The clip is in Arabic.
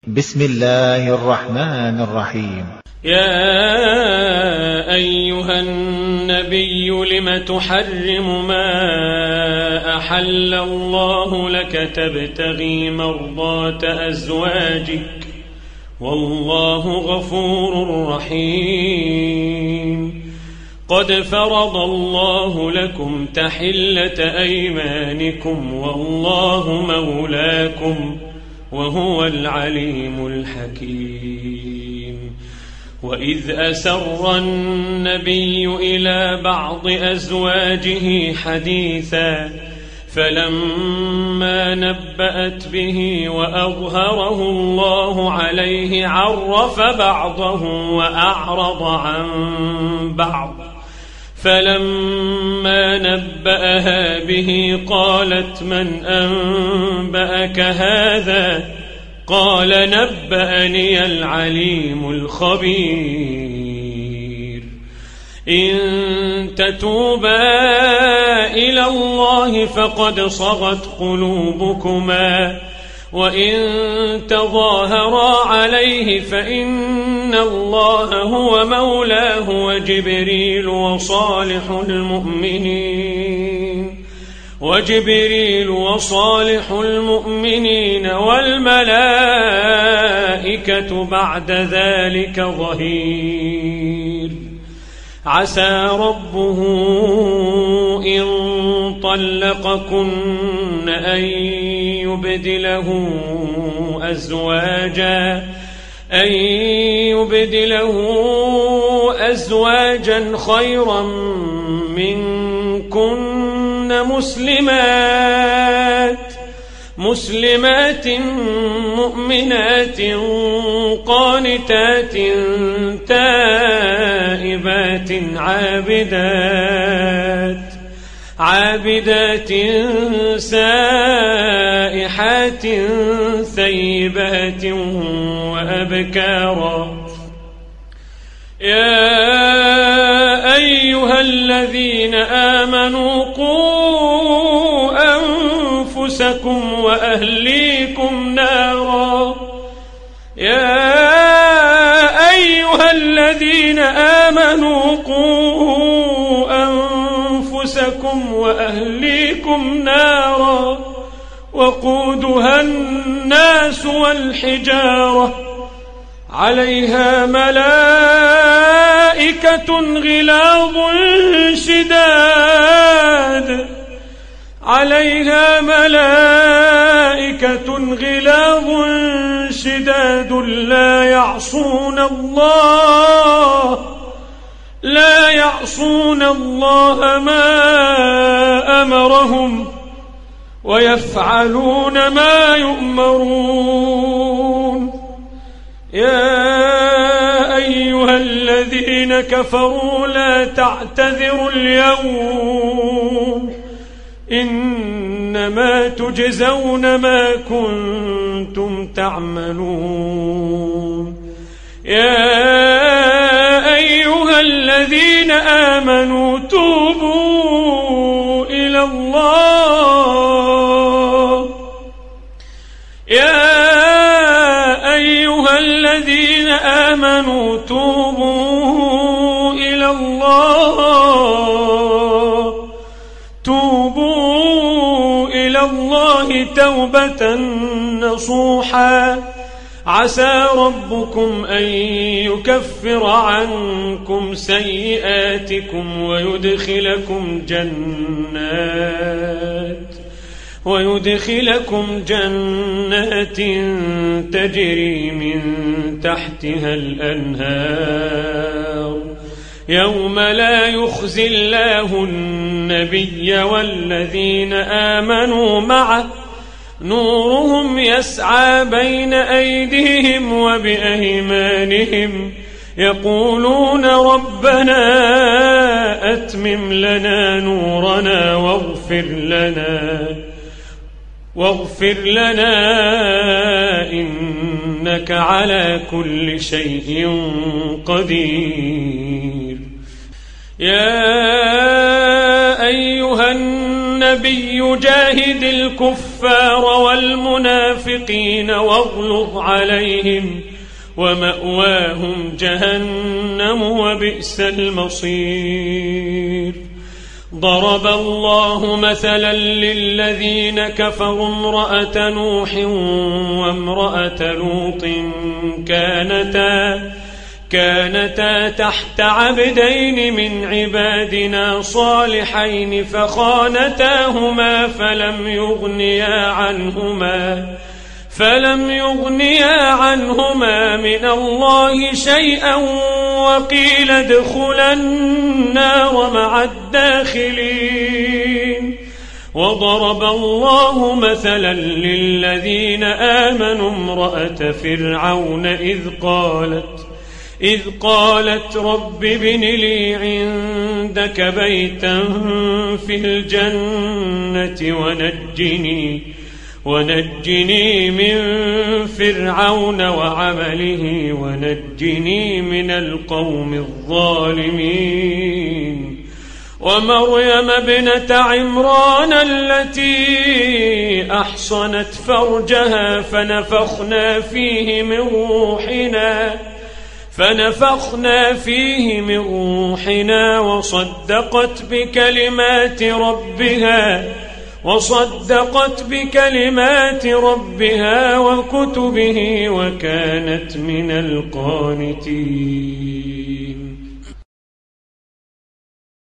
بسم الله الرحمن الرحيم. يا أيها النبي لم تحرم ما أحل الله لك تبتغي مرضات أزواجك والله غفور رحيم. قد فرض الله لكم تحلة أيمانكم والله مولاكم وهو العليم الحكيم. وإذ أسر النبي إلى بعض أزواجه حديثا فلما نبأت به وأظهره الله عليه عرف بعضه وأعرض عن بعض. فلما نبأها به قالت من أنبأك هذا؟ قال نبأني العليم الخبير. إن تتوبا إلى الله فقد صغت قلوبكما وإن تظاهرا عليه فإن الله هو مولاه وجبريل وصالح المؤمنين والملائكة بعد ذلك ظهير. عسى ربه إن طلقكن أن يبدله أزواجا خيرا منكن مسلمات مؤمنات قانتات تائبات عابدات سائحات ثيبات وأبكارا. يا أيها الذين آمنوا قوا أنفسكم وأهليكم نارا. وقودها الناس والحجارة عليها ملائكة غلاظ شداد لا يعصون الله ما أمرهم ويفعلون ما يؤمرون. يا أيها الذين كفروا لا تعتذروا اليوم إنما تجزون ما كنتم تعملون. يا أيها الذين آمنوا توبوا إلى الله. يا أيها الذين آمنوا توبوا إلى الله توبة نصوحا عسى ربكم أن يكفر عنكم سيئاتكم ويدخلكم جنات تجري من تحتها الأنهار يوم لا يخزي الله النبي والذين آمنوا معه نورهم يسعى بين أيديهم وبأيمانهم يقولون ربنا أتمم لنا نورنا واغفر لنا إنك على كل شيء قدير. يا أيها النبي جاهد الكفار الكفار والمنافقين واغلظ عليهم ومأواهم جهنم وبئس المصير. ضرب الله مثلا للذين كفروا امرأة نوح وامرأة لوط كانتا تحت عبدين من عبادنا صالحين فخانتاهما فلم يغنيا عنهما من الله شيئا وقيل ادخلا النار مع الداخلين. وضرب الله مثلا للذين آمنوا امرأة فرعون إذ قالت رب ابن لي عندك بيتا في الجنة ونجني من فرعون وعمله ونجني من القوم الظالمين. ومريم ابنة عمران التي أحصنت فرجها فنفخنا فيه من روحنا وصدقت بكلمات ربها وكتبه وكانت من القانتين.